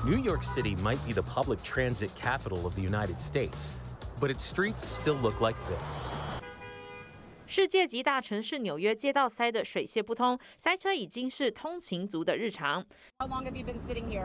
New York City might be the public transit capital of the United States, but its streets still look like this. 世界级大城市纽约街道塞得水泄不通，塞车已经是通勤族的日常。 How long have you been sitting here?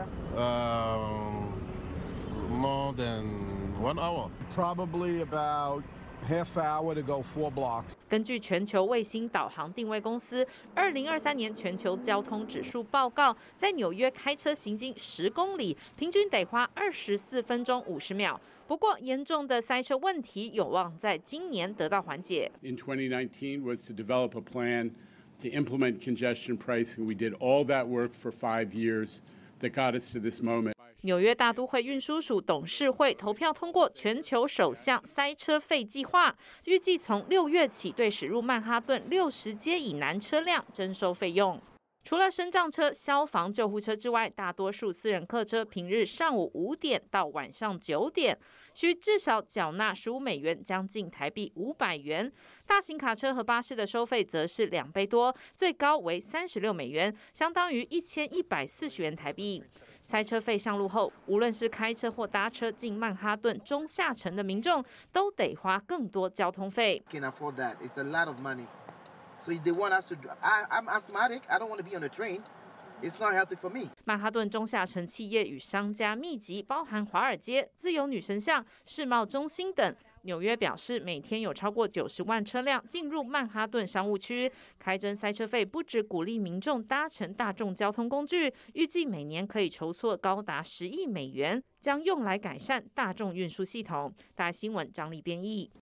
More than 1 hour. Probably about half hour to go 4 blocks. 根据全球卫星导航定位公司2023年全球交通指数报告，在纽约开车行经10公里，平均得花24分钟50秒。不过，严重的塞车问题有望在今年得到缓解。 In 2019 was to develop a plan to implement congestion pricing. We did all that work for 5 years that got us to this moment. 纽约大都会运输署董事会投票通过全球首项塞车费计划，预计从6月起对驶入曼哈顿60街以南车辆征收费用。除了升降车、消防救护车之外，大多数私人客车平日上午5点到晚上9点，需至少缴纳15美元，将近台币500元。大型卡车和巴士的收费则是2倍多，最高为36美元，相当于1140元台币。塞车费上路后，无论是开车或搭车进曼哈顿中下城的民众，都得花更多交通费。 Can't afford that. It's a lot of money. So they want us to. I'm asthmatic. I don't want to be on the train. It's not healthy for me. 曼哈顿中下城企业与商家密集，包含华尔街、自由女神像、世贸中心等。纽约表示，每天有超过90万车辆进入曼哈顿商务区。开征塞车费不只鼓励民众搭乘大众交通工具，预计每年可以筹措高达10亿美元，将用来改善大众运输系统。大新闻张力编译。